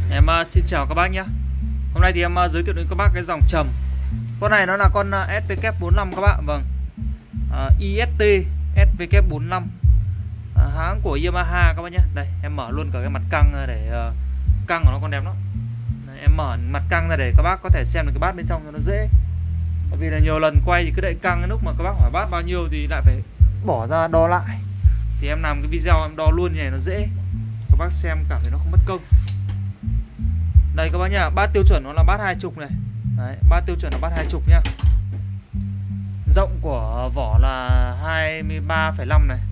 Em xin chào các bác nhé. Hôm nay thì em giới thiệu đến các bác cái dòng trầm. Con này nó là con SVK45 các bạn. Vâng, IST SVK45, hãng của Yamaha các bác nhé. Đây em mở luôn cả cái mặt căng ra để căng của nó còn đẹp lắm. Đây, em mở mặt căng ra để các bác có thể xem được cái bát bên trong cho nó dễ. Bởi vì là nhiều lần quay thì cứ đậy căng, cái lúc mà các bác hỏi bát bao nhiêu thì lại phải bỏ ra đo lại. Thì em làm cái video em đo luôn như này nó dễ, các bác xem cảm thấy nó không mất công. Đây các bác nhá, bát tiêu chuẩn nó là bát 20 này. Đấy, bát tiêu chuẩn là bát 20 nhá. Rộng của vỏ là 23,5 này.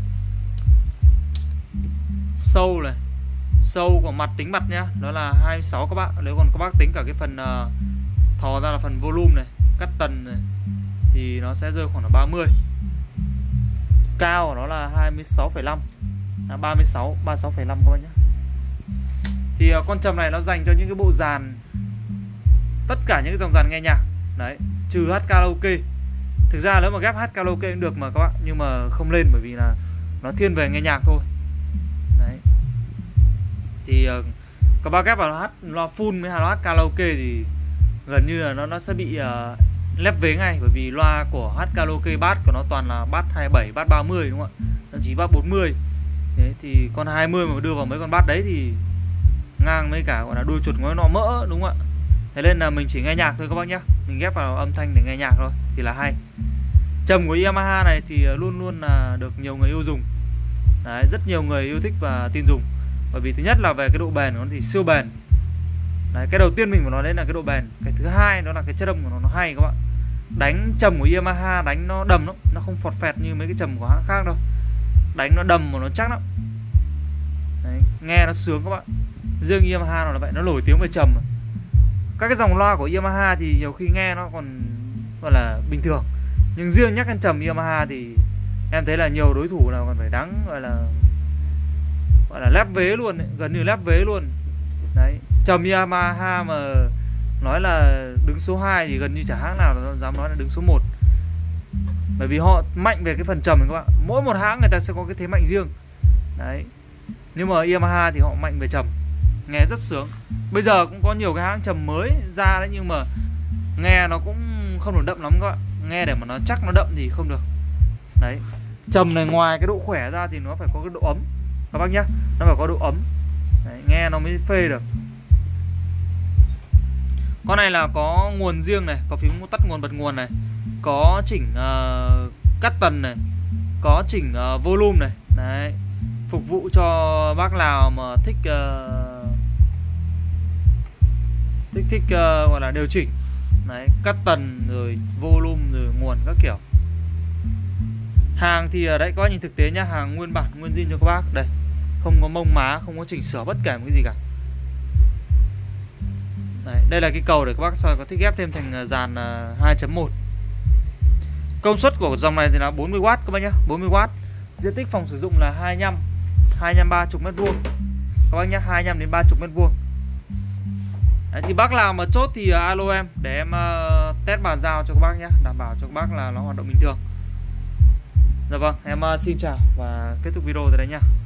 Sâu này. Sâu của mặt tính mặt nhá, nó là 26 các bạn. Nếu còn các bác tính cả cái phần thò ra là phần volume này, cắt tần này, thì nó sẽ rơi khoảng là 30. Cao của nó là 26,5, 36,5 các bạn nhé. Thì con trầm này nó dành cho những cái bộ dàn, tất cả những cái dòng dàn nghe nhạc. Đấy, trừ hát karaoke. Thực ra nếu mà ghép hát karaoke cũng được mà các bạn, nhưng mà không lên bởi vì là nó thiên về nghe nhạc thôi. Đấy. Thì các bác ghép vào hát loa full với loa hát karaoke thì gần như là nó sẽ bị lép vế ngay, bởi vì loa của hát karaoke bass của nó toàn là bass 27, bass 30 đúng không ạ? Thậm chí bass 40. Thế thì con 20 mà đưa vào mấy con bass đấy thì ngang mấy cả gọi là đuôi chuột ngói nọ mỡ đúng không ạ? Thế nên là mình chỉ nghe nhạc thôi các bác nhé. Mình ghép vào âm thanh để nghe nhạc thôi thì là hay. Trầm của Yamaha này thì luôn luôn là được nhiều người yêu dùng. Đấy, rất nhiều người yêu thích và tin dùng. Bởi vì thứ nhất là về cái độ bền của nó thì siêu bền. Đấy, cái đầu tiên mình phải nói đến là cái độ bền. Cái thứ hai đó là cái chất âm của nó hay các bạn. Đánh trầm của Yamaha đánh nó đầm lắm, nó không phọt phẹt như mấy cái trầm của hãng khác đâu. Đánh nó đầm mà nó chắc lắm. Đấy, nghe nó sướng các bạn. Riêng Yamaha nó là vậy, nó nổi tiếng về trầm. Các cái dòng loa của Yamaha thì nhiều khi nghe nó còn gọi là bình thường, nhưng riêng nhắc đến trầm Yamaha thì em thấy là nhiều đối thủ nào còn phải đáng gọi là lép vế luôn ấy, gần như lép vế luôn. Đấy, trầm Yamaha mà nói là đứng số 2 thì gần như chả hãng nào nó dám nói là đứng số 1. Bởi vì họ mạnh về cái phần trầm này các bạn. Mỗi một hãng người ta sẽ có cái thế mạnh riêng. Đấy. Nhưng mà Yamaha thì họ mạnh về trầm, nghe rất sướng. Bây giờ cũng có nhiều cái hãng trầm mới ra đấy, nhưng mà nghe nó cũng không được đậm lắm các bạn. Nghe để mà nó chắc nó đậm thì không được. Đấy, trầm này ngoài cái độ khỏe ra thì nó phải có cái độ ấm các bác nhá. Nó phải có độ ấm. Đấy, nghe nó mới phê được. Con này là có nguồn riêng này, có phím tắt nguồn bật nguồn này, có chỉnh cắt tần này, có chỉnh volume này. Đấy, phục vụ cho bác nào mà thích gọi là điều chỉnh. Đấy, cắt tần rồi volume rồi nguồn các kiểu. Hàng thì ở đây có nhìn thực tế nhá, hàng nguyên bản nguyên zin cho các bác. Đây, không có mông má, không có chỉnh sửa bất kể một cái gì cả. Đấy, đây là cái cầu để các bác có thích ghép thêm thành dàn 2.1. Công suất của dòng này thì là 40W các bác nhá, 40W. Diện tích phòng sử dụng là 25 30 m². Các bác nhá, 25 đến 30 m². Đấy, thì bác nào mà chốt thì alo em để em test bàn giao cho các bác nhé, đảm bảo cho các bác là nó hoạt động bình thường. Dạ vâng, em xin chào và kết thúc video tại đây nhá.